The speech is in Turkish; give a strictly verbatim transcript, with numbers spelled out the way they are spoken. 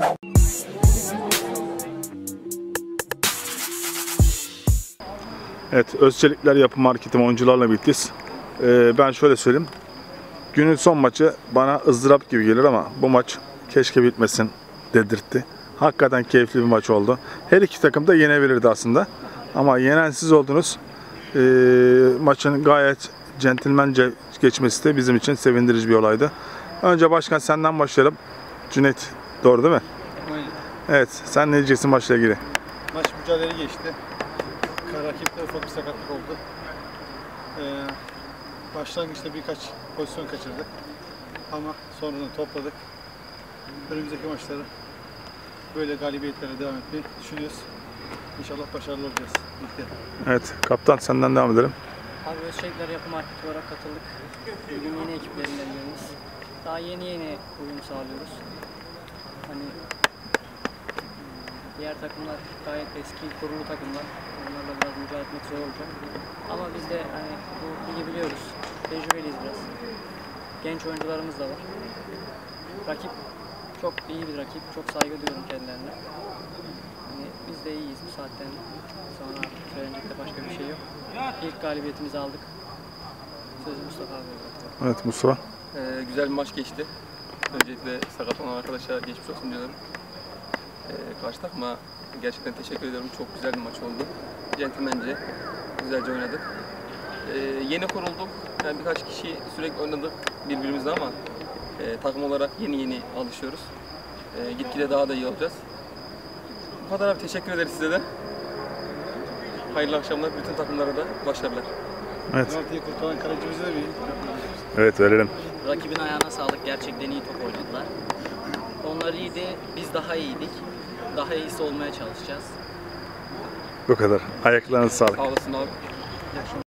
Evet, Özçelikler Yapı Marketi oyuncularla birlikteyiz. Ee, ben şöyle söyleyeyim. Günün son maçı bana ızdırap gibi gelir ama bu maç keşke bitmesin dedirtti. Hakikaten keyifli bir maç oldu. Her iki takım da yenebilirdi aslında. Ama yenen siz oldunuz. Ee, maçın gayet centilmence geçmesi de bizim için sevindirici bir olaydı. Önce başkan senden başlayalım. Cüneyt, doğru değil mi? Aynen. Evet, sen ne diyeceksin maçla ilgili? Maç mücadele geçti. Rakipte ufak bir sakatlık oldu. Ee, başlangıçta birkaç pozisyon kaçırdık. Ama sonradan topladık. Önümüzdeki maçları böyle galibiyetlere devam etmeyi düşünüyoruz. İnşallah başarılı olacağız. Birlikte. Evet, kaptan senden devam edelim. Abi Özçelikler Yapı Marketi olarak katıldık. Bugün yeni ekiplerinden biriyiz. Daha yeni yeni uyum sağlıyoruz. Hani diğer takımlar gayet eski kurulu takımlar. Onlarla biraz mücadele etmek zor olacak. Ama biz de hani bu ligi biliyoruz. Tecrübeliyiz biraz. Genç oyuncularımız da var. Rakip çok iyi bir rakip. Çok saygı duyuyorum kendilerine. Hani biz de iyiyiz bu saatten sonra, söylenecek de başka bir şey yok. İlk galibiyetimizi aldık. Sözü Mustafa abiye bırakıyorum. Evet Mustafa. Ee, güzel bir maç geçti. Öncelikle sakat olan arkadaşa geçmiş olsun diyorum. Ee, karşı takıma gerçekten teşekkür ediyorum. Çok güzel bir maç oldu. Centilmence, güzelce oynadık. Ee, yeni kurulduk. Yani birkaç kişi sürekli oynadık birbirimizle ama e, takım olarak yeni yeni alışıyoruz. E, gitgide daha da iyi olacağız. Bu kadar abi, teşekkür ederiz size de. Hayırlı akşamlar. Bütün takımlara da başarılar. Evet. Penaltıyı kurtaran kalecimize de bir Evet, verelim. Rakibin ayağına sağlık. Gerçekten iyi top oynadılar. Onlar iyiydi. Biz daha iyiydik. Daha iyisi olmaya çalışacağız. Bu kadar. Ayaklarınız sağlık. Sağ olasın abi.